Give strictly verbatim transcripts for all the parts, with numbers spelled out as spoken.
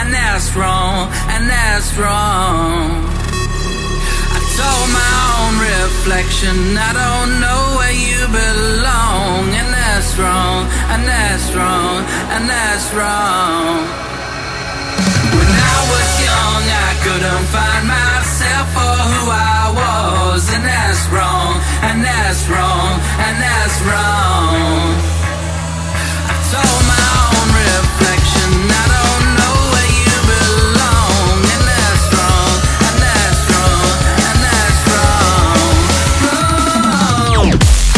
and that's wrong, and that's wrong. I told my own reflection, I don't know where you belong, and that's wrong, and that's wrong, and that's wrong. When I was young, I couldn't find myself for who I was, and that's wrong, and that's wrong, and that's wrong. I told my own reflection, I don't know where you belong, and that's wrong, and that's wrong, and that's wrong. Wrong.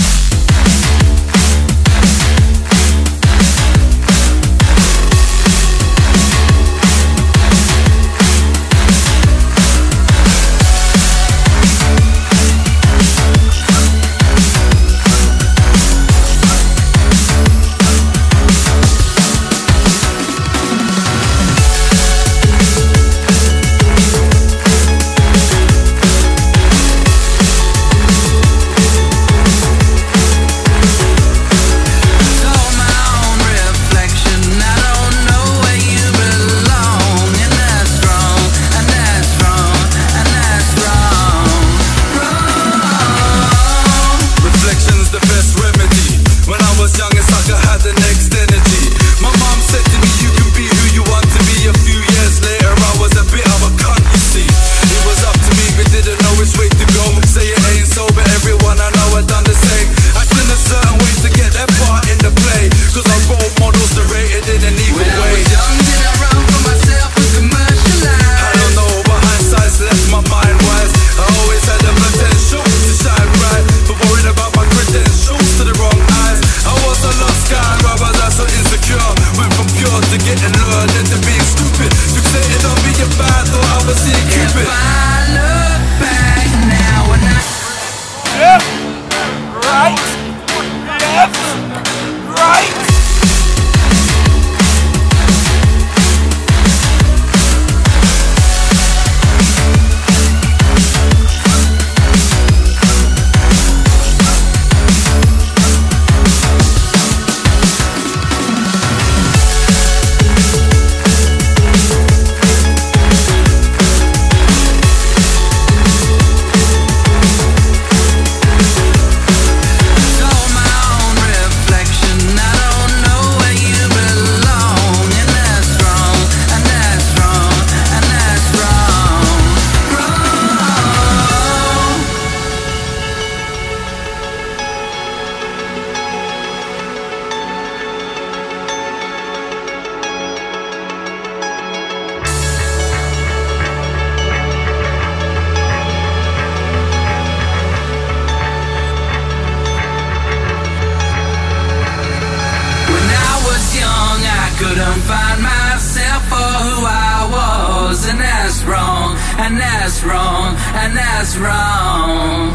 Couldn't find myself for who I was, and that's wrong, and that's wrong, and that's wrong.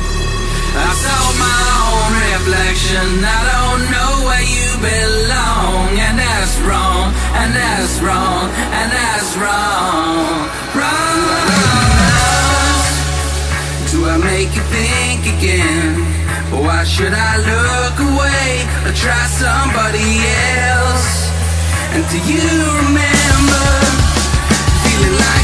I saw my own reflection, I don't know where you belong, and that's wrong, and that's wrong, and that's wrong. Wrong. Do I make you think again? Or why should I look away or try somebody else? And do you remember feeling like